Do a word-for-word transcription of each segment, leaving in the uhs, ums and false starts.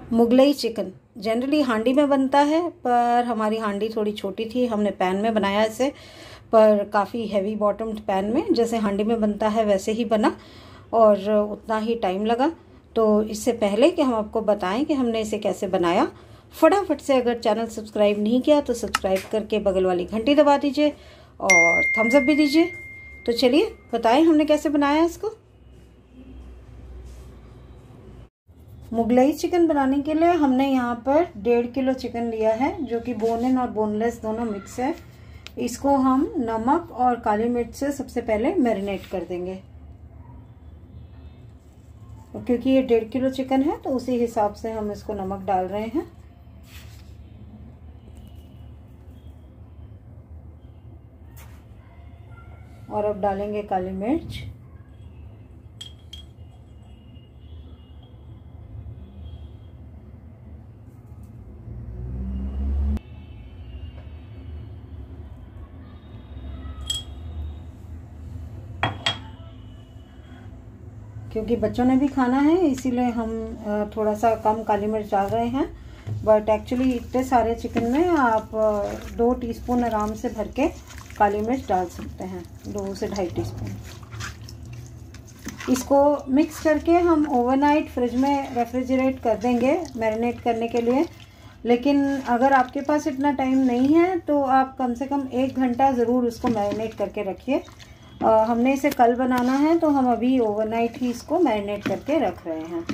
Mughlai chicken generally हांडी में बनता है, पर हमारी हांडी थोड़ी छोटी थी, हमने पैन में बनाया इसे, पर काफ़ी हैवी बॉटम्ड पैन में, जैसे हांडी में बनता है वैसे ही बना और उतना ही टाइम लगा। तो इससे पहले कि हम आपको बताएं कि हमने इसे कैसे बनाया, फटाफट से अगर चैनल सब्सक्राइब नहीं किया तो सब्सक्राइब करके बगल वाली घंटी दबा दीजिए और थम्स अप भी दीजिए। तो चलिए बताएं हमने कैसे बनाया इसको। मुगलई चिकन बनाने के लिए हमने यहाँ पर डेढ़ किलो चिकन लिया है, जो कि बोन इन और बोनलेस दोनों मिक्स है। इसको हम नमक और काली मिर्च से सबसे पहले मैरिनेट कर देंगे, क्योंकि ये डेढ़ किलो चिकन है तो उसी हिसाब से हम इसको नमक डाल रहे हैं। और अब डालेंगे काली मिर्च, क्योंकि बच्चों ने भी खाना है इसीलिए हम थोड़ा सा कम काली मिर्च डाल रहे हैं। बट एक्चुअली इतने सारे चिकन में आप दो टीस्पून आराम से भर के काली मिर्च डाल सकते हैं, दो से ढाई टीस्पून। इसको मिक्स करके हम ओवरनाइट फ्रिज में रेफ्रिजरेट कर देंगे मैरिनेट करने के लिए। लेकिन अगर आपके पास इतना टाइम नहीं है तो आप कम से कम एक घंटा ज़रूर उसको मैरिनेट करके रखिए। हमने इसे कल बनाना है तो हम अभी ओवरनाइट ही इसको मैरिनेट करके रख रहे हैं।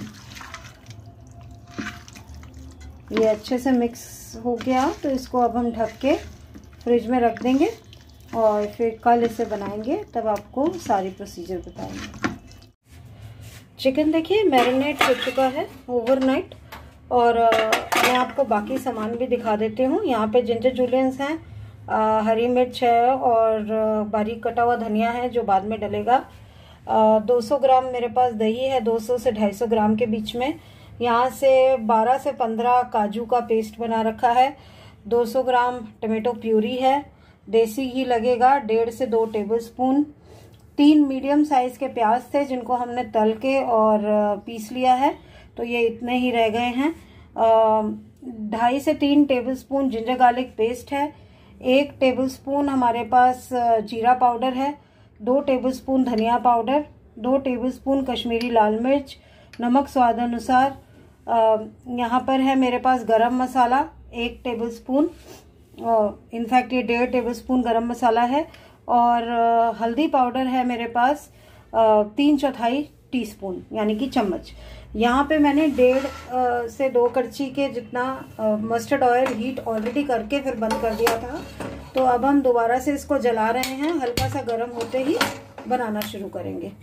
ये अच्छे से मिक्स हो गया तो इसको अब हम ढक के फ्रिज में रख देंगे और फिर कल इसे बनाएंगे, तब आपको सारी प्रोसीजर बताएंगे। चिकन देखिए मैरिनेट हो चुका है ओवरनाइट, और मैं आपको बाकी सामान भी दिखा देती हूँ। यहाँ पे जिंजर जूलियंस हैं, आ, हरी मिर्च है और बारीक कटा हुआ धनिया है जो बाद में डलेगा। आ, दो सौ ग्राम मेरे पास दही है, दो सौ से ढाई सौ ग्राम के बीच में। यहाँ से बारह से पंद्रह काजू का पेस्ट बना रखा है। दो सौ ग्राम टमाटो प्यूरी है। देसी घी लगेगा डेढ़ से दो टेबलस्पून। तीन मीडियम साइज के प्याज थे जिनको हमने तल के और पीस लिया है, तो ये इतने ही रह गए हैं। ढाई से तीन टेबलस्पून जिंजर गार्लिक पेस्ट है। एक टेबलस्पून हमारे पास जीरा पाउडर है। दो टेबलस्पून धनिया पाउडर, दो टेबलस्पून कश्मीरी लाल मिर्च, नमक स्वाद अनुसार। यहाँ पर है मेरे पास गरम मसाला एक टेबलस्पून, इनफैक्ट ये डेढ़ टेबलस्पून गरम मसाला है। और हल्दी पाउडर है मेरे पास तीन चौथाई टीस्पून यानी कि चम्मच। यहाँ पे मैंने डेढ़ से दो कड़छी के जितना मस्टर्ड ऑयल हीट ऑलरेडी करके फिर बंद कर दिया था, तो अब हम दोबारा से इसको जला रहे हैं। हल्का सा गर्म होते ही बनाना शुरू करेंगे।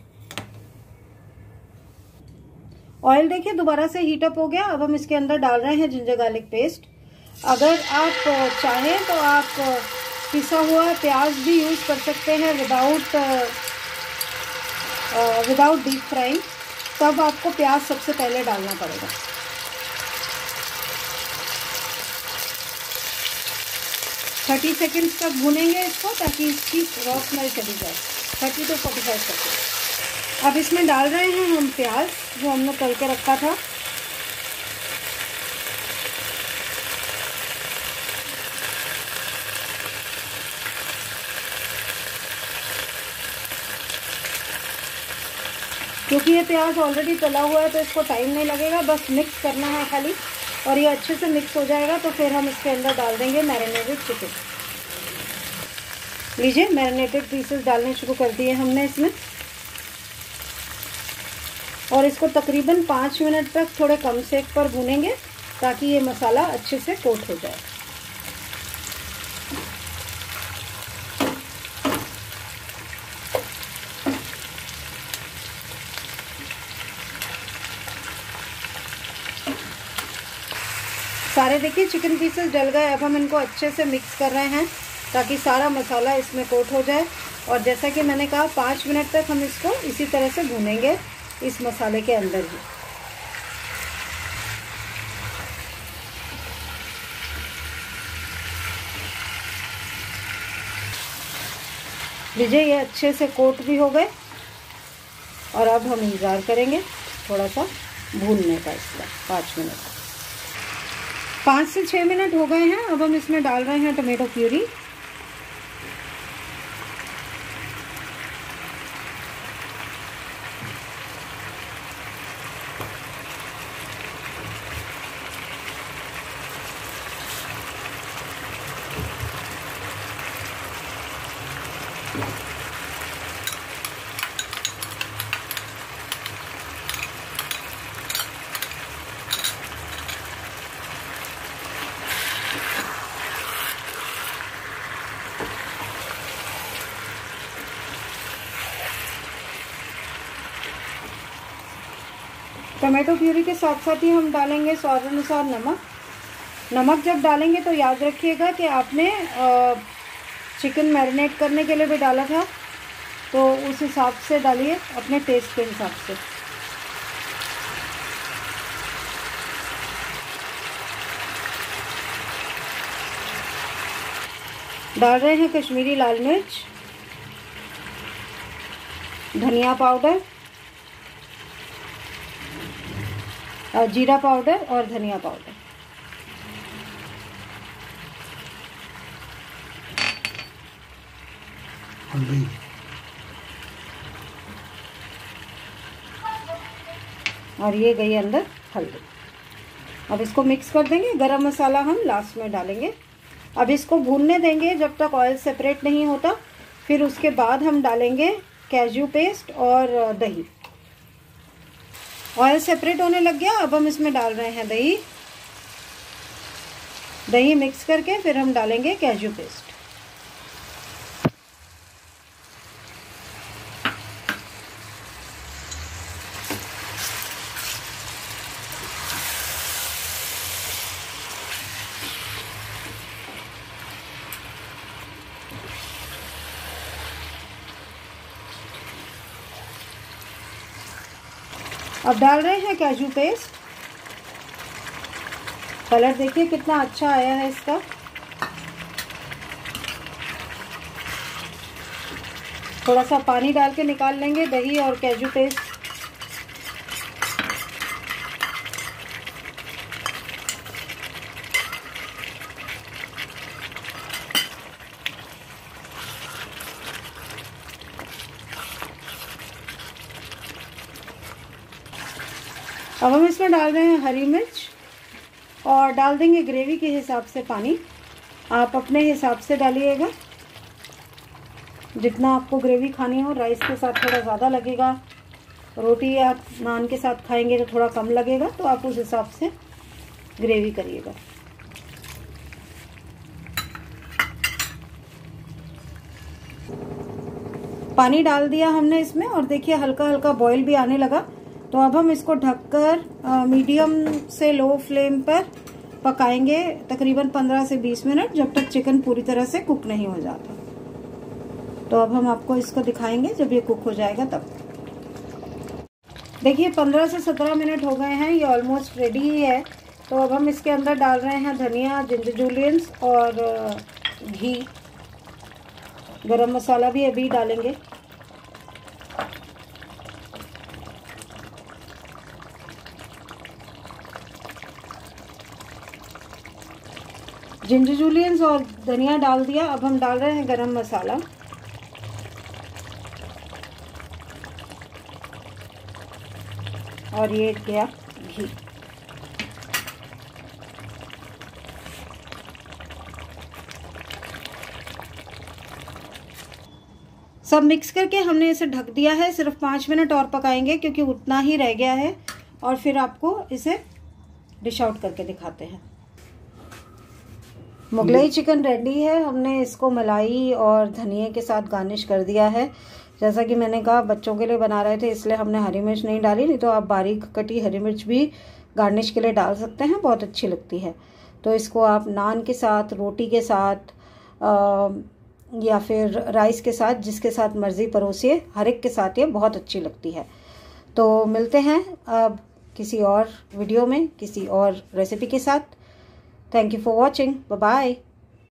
ऑयल देखिए दोबारा से हीट अप हो गया। अब हम इसके अंदर डाल रहे हैं जिंजर गार्लिक पेस्ट। अगर आप चाहें तो आप पिसा हुआ प्याज भी यूज कर सकते हैं विदाउट विदाउट डीप फ्राइंग, तब आपको प्याज सबसे पहले डालना पड़ेगा। थर्टी सेकेंड्स तक भूनेंगे इसको ताकि इसकी रॉ स्मेल चली जाए। Thirty to forty five second. अब इसमें डाल रहे हैं हम प्याज जो हमने तल के रखा था। क्योंकि ये प्याज ऑलरेडी तला हुआ है तो इसको टाइम नहीं लगेगा, बस मिक्स करना है खाली, और ये अच्छे से मिक्स हो जाएगा तो फिर हम इसके अंदर डाल देंगे मैरिनेटेड चिकन। लीजिए मैरिनेटेड पीसेस डालने शुरू कर दिए हमने इसमें, और इसको तकरीबन पाँच मिनट तक थोड़े कम सेक पर भूनेंगे ताकि ये मसाला अच्छे से कोट हो जाए। सारे देखिए चिकन पीसेस डल गए। अब हम इनको अच्छे से मिक्स कर रहे हैं ताकि सारा मसाला इसमें कोट हो जाए। और जैसा कि मैंने कहा पाँच मिनट तक हम इसको इसी तरह से भूनेंगे इस मसाले के अंदर ही। लीजिए ये अच्छे से कोट भी हो गए, और अब हम इंतज़ार करेंगे थोड़ा सा भूनने का इसका पाँच मिनट। पाँच से छः मिनट हो गए हैं। अब हम इसमें डाल रहे हैं टमाटो प्यूरी। टमाटो प्यूरी के साथ साथ ही हम डालेंगे स्वाद अनुसार नमक। नमक जब डालेंगे तो याद रखिएगा कि आपने चिकन मैरिनेट करने के लिए भी डाला था, तो उस हिसाब से डालिए, अपने टेस्ट के हिसाब से। डाल रहे हैं कश्मीरी लाल मिर्च, धनिया पाउडर, जीरा पाउडर और धनिया पाउडर। हल्दी, और ये गई अंदर हल्दी। अब इसको मिक्स कर देंगे। गरम मसाला हम लास्ट में डालेंगे। अब इसको भूनने देंगे जब तक ऑयल सेपरेट नहीं होता। फिर उसके बाद हम डालेंगे कैज्यू पेस्ट और दही। ऑयल सेपरेट होने लग गया। अब हम इसमें डाल रहे हैं दही। दही मिक्स करके फिर हम डालेंगे कैज्यू पेस्ट। अब डाल रहे हैं कैज्यू पेस्ट। कलर देखिए कितना अच्छा आया है इसका। थोड़ा सा पानी डाल के निकाल लेंगे दही और कैज्यू पेस्ट। अब हम इसमें डाल रहे हैं हरी मिर्च और डाल देंगे ग्रेवी के हिसाब से पानी। आप अपने हिसाब से डालिएगा, जितना आपको ग्रेवी खानी हो। राइस के साथ थोड़ा ज़्यादा लगेगा, रोटी या नान के साथ खाएंगे तो थोड़ा कम लगेगा, तो आप उस हिसाब से ग्रेवी करिएगा। पानी डाल दिया हमने इसमें और देखिए हल्का हल्का बॉईल भी आने लगा। तो अब हम इसको ढककर मीडियम से लो फ्लेम पर पकाएंगे तकरीबन पंद्रह से बीस मिनट, जब तक चिकन पूरी तरह से कुक नहीं हो जाता। तो अब हम आपको इसको दिखाएंगे जब ये कुक हो जाएगा तब। देखिए पंद्रह से सत्रह मिनट हो गए हैं, ये ऑलमोस्ट रेडी ही है। तो अब हम इसके अंदर डाल रहे हैं धनिया, जिंजर जूलियंस और घी। गरम मसाला भी अभी डालेंगे। जिंजर जूलियंस और धनिया डाल दिया। अब हम डाल रहे हैं गरम मसाला। और ये गया घी। सब मिक्स करके हमने इसे ढक दिया है। सिर्फ पाँच मिनट और पकाएंगे क्योंकि उतना ही रह गया है, और फिर आपको इसे डिश आउट करके दिखाते हैं। मुगलई चिकन रेडी है। हमने इसको मलाई और धनिया के साथ गार्निश कर दिया है। जैसा कि मैंने कहा बच्चों के लिए बना रहे थे इसलिए हमने हरी मिर्च नहीं डाली, नहीं तो आप बारीक कटी हरी मिर्च भी गार्निश के लिए डाल सकते हैं, बहुत अच्छी लगती है। तो इसको आप नान के साथ, रोटी के साथ आ, या फिर राइस के साथ, जिसके साथ मर्ज़ी परोसिए, हर एक के साथ ये बहुत अच्छी लगती है। तो मिलते हैं अब किसी और वीडियो में किसी और रेसिपी के साथ। Thank you for watching. Bye-bye.